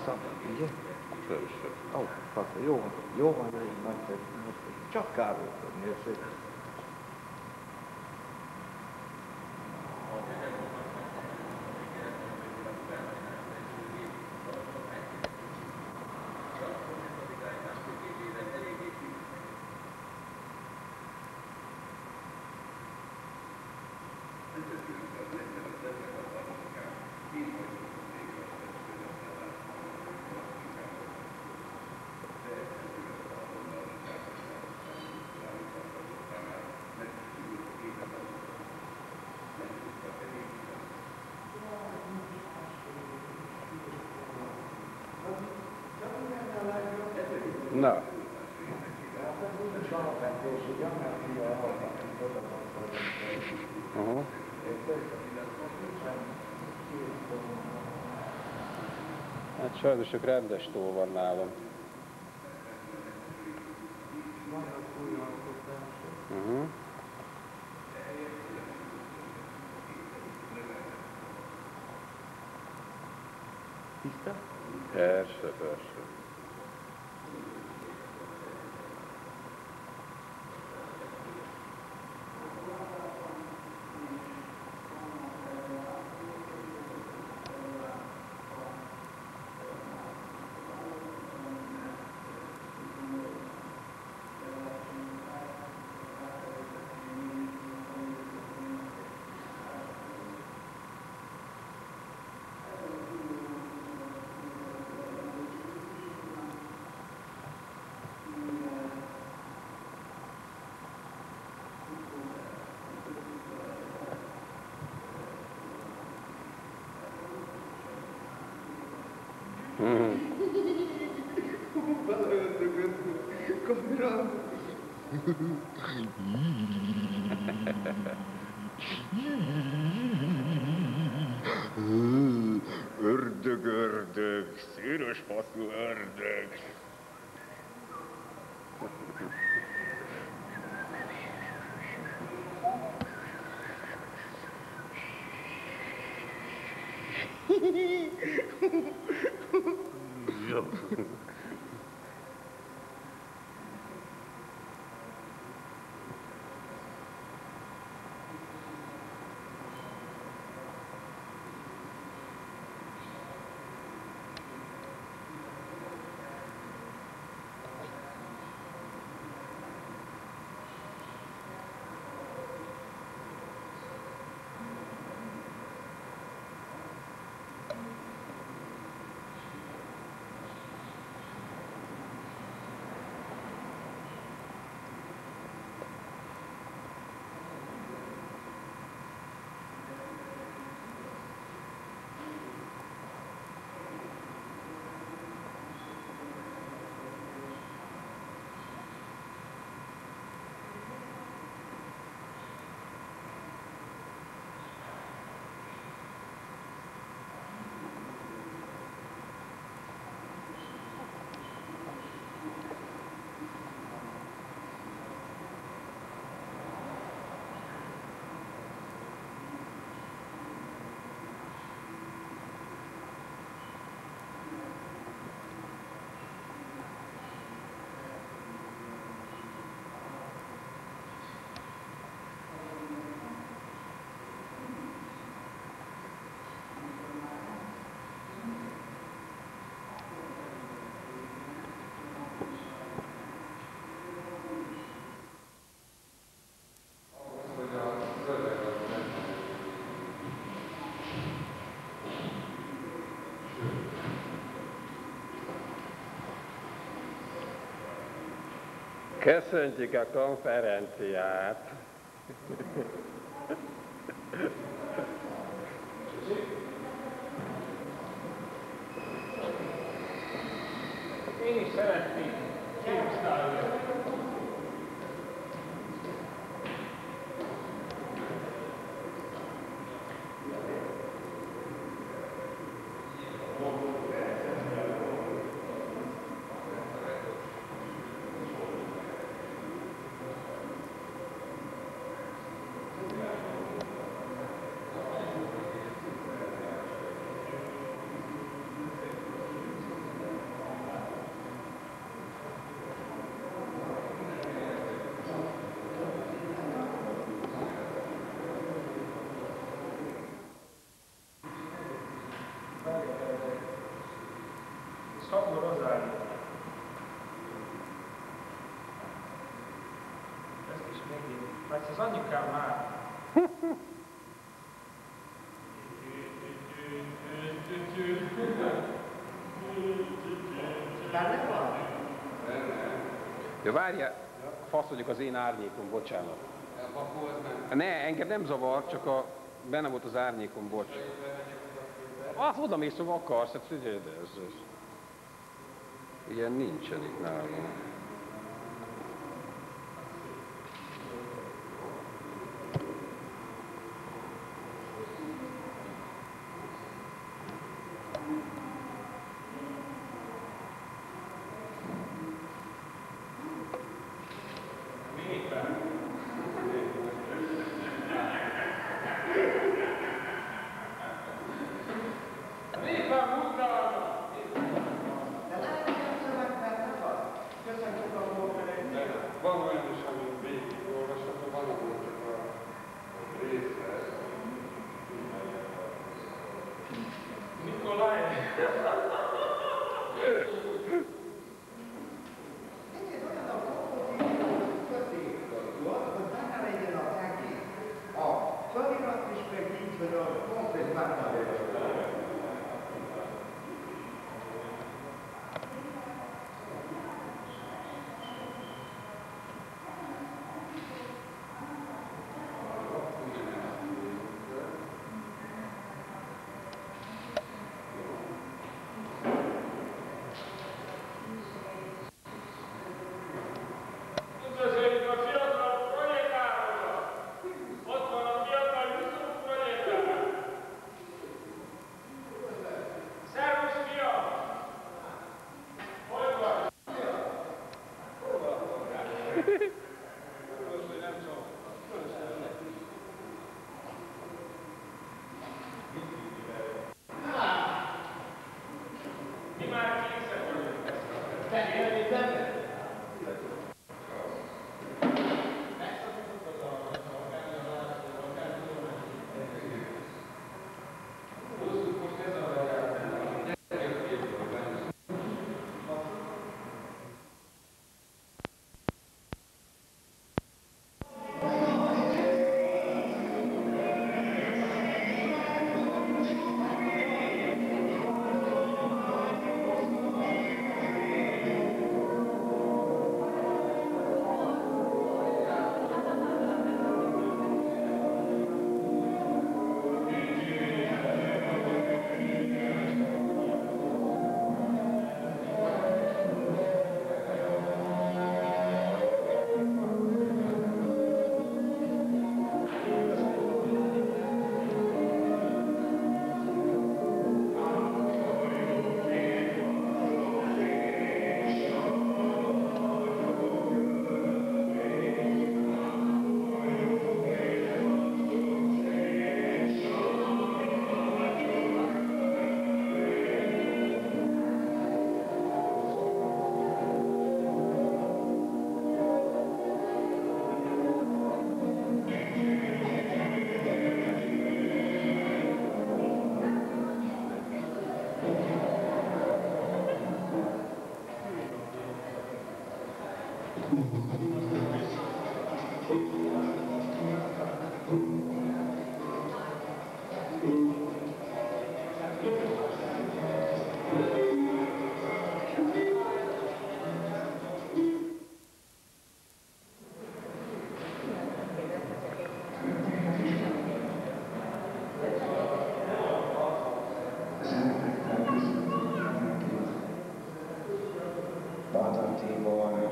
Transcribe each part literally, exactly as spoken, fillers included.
szabad, ugye? Persze. Ó, hát jó van, jó van, jó van, nagyszerű, nagyszerű. Csak károlkodni, ez szép. Na. Uh-huh. Hát sajnos csak rendes tó van nálam. Uh-huh. Tiszta? Persze, persze. Ördög, ördög, szűrös faszú ördög. Jó. Köszöntjük a konferenciát! Én is szeretnék képzelni. Salmo Rosario. Ezt is megint. Vagy az anyukám már. Ja, várjál, fasz vagyok az én árnyékom, bocsánat. Ne, engem nem zavar, csak a, benne volt az árnyékom, bocs. Ah, oda mész, hogy akarsz, hát figyelj, de ez, ez. Ilyen nincsen itt nálam. Van olyan is, amit végigolvashatom, van, ahol csak a része. Nikolaj! Üdvözöljük a fiatal projektárokat! Ott van a fiatal Yusuf projektár! Szervusz, fiam! Hol vagy? Hol van? Most, hogy nem tudom. Mi már készen vagyunk. Te élni benne? Bátor Tibor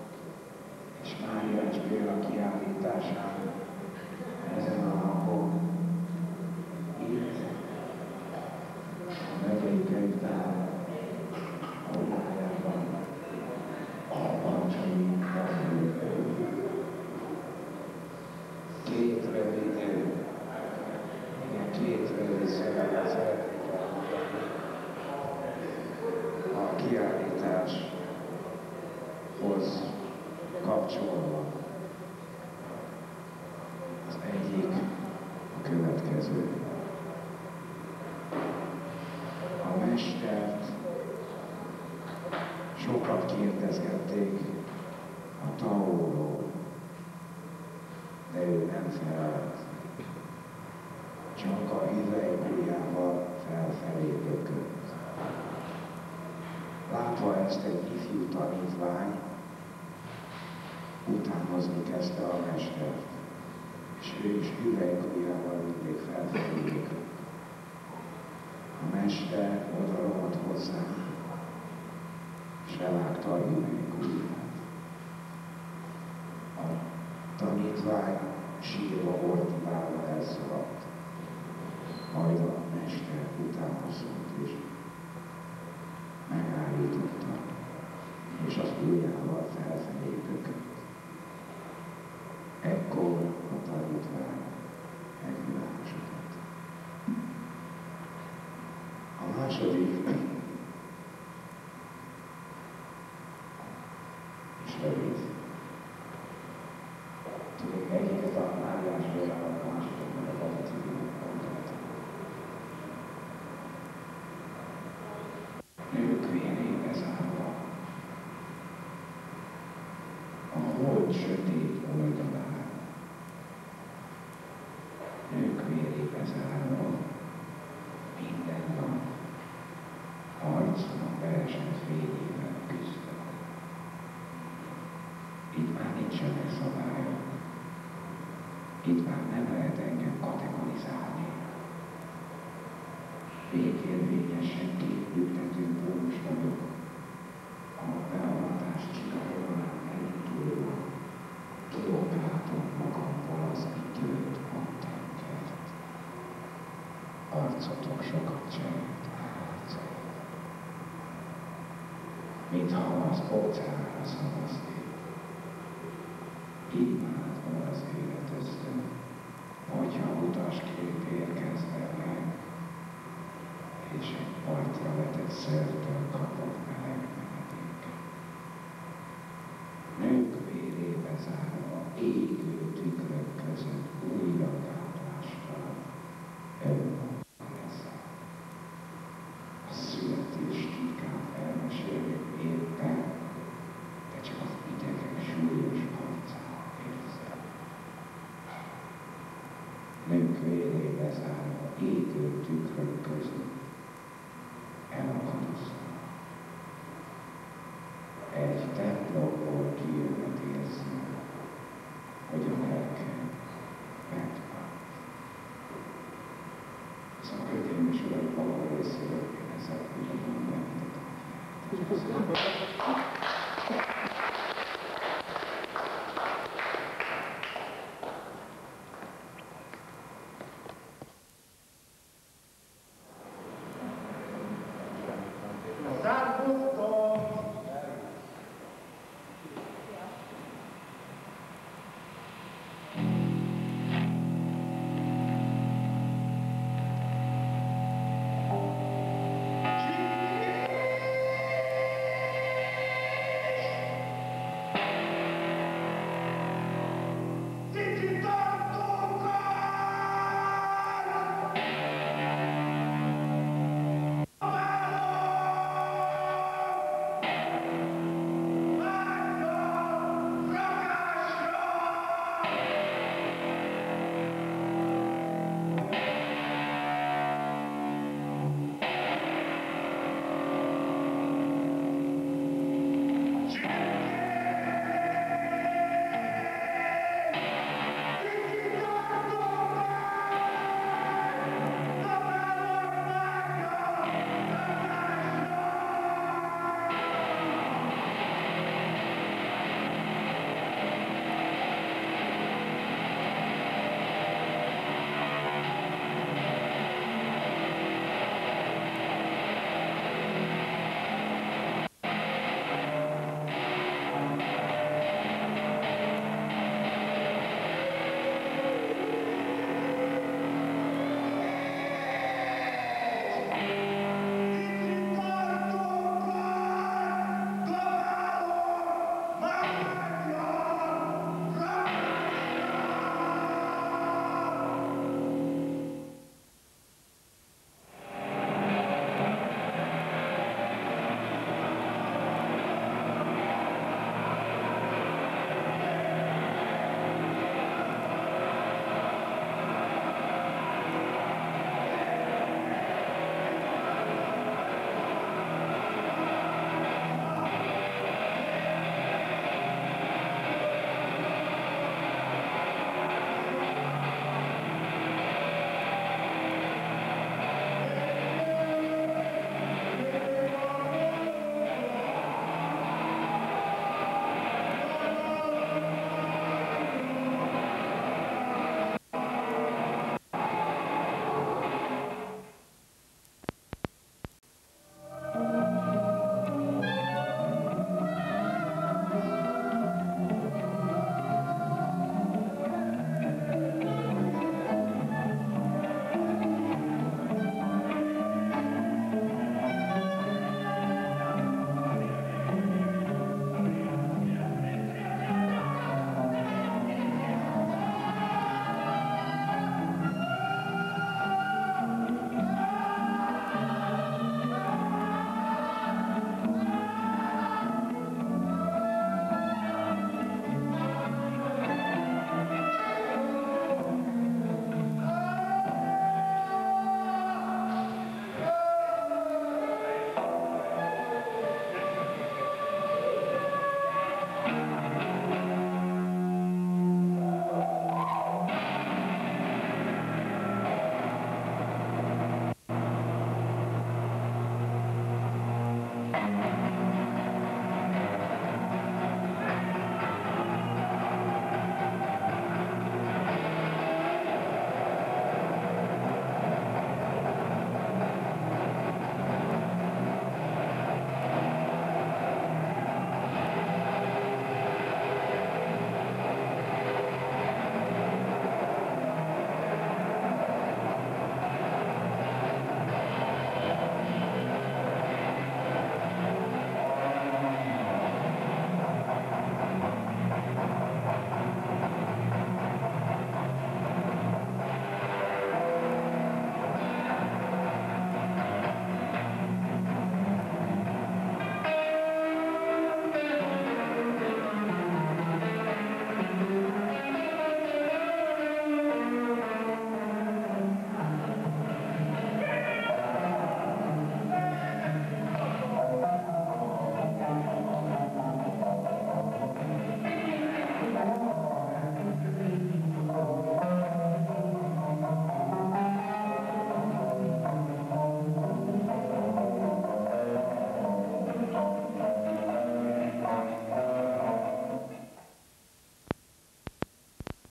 és Máriás Béla kiállításán ezen a napon itt a megyei könyvtár aulájában a Bancsai két rövid, igen, két rövid szöveget szeretnék elmondani a kiállításhoz kapcsolva. Az egyik a következő. A mestert Sokat kérdezgették a Taóról, de ő nem felelt. Csak a hüvelykujjával felfelé bökött. Látva ezt egy ifjú tanítvány, utánozni kezdte a mestert, és ő is hüvelykujjával mindig felfelé bökött. A mester oda rohadt hozzá, és levágta a hüvelykujját. A tanítvány sírva ordibálva elszaladt. Majd a mester utána szólt, és megállította, és az ujjával felfelé bökött. Ekkor a tanítvány megvilágosodott. A második és rövid. Tudod, egyiket a Máriás Bélának, a másikat meg a Bazetidőnek mondott. Nők vérébe zárva, a hold sötét oldalán, nők vérébe zárva, minden nap harcban a veresett fényével küzdök. Itt már nincsenek szabályok. Itt már nem lehet engem kategorizálni. Végérvényesen képbüntető bónus vagyok. A beavatást csinálóan elindulva kilógáltam magamból az időt, a tengert. Arcotok sokat cserélt arcait. Mintha az óceánra szavaznék. Imádom az életöztön, hogyha utasként érkeznének, és egy partra vetett szörtől kapok meleg menedéket. Nők vérébe zárva, égő tükrök között újra gátlással önmagam leszel. A születés titkát elmesélnék éppen, de csak az idegek súlyos harcát érzem. Nők vérébe zárva, égő tükrök között elakadozom. Egy templomból kijövet érzem, hogy a lelkem megvált. Szóval, hölgyeim és urak, valahol részéről én ezzel tudom mondani.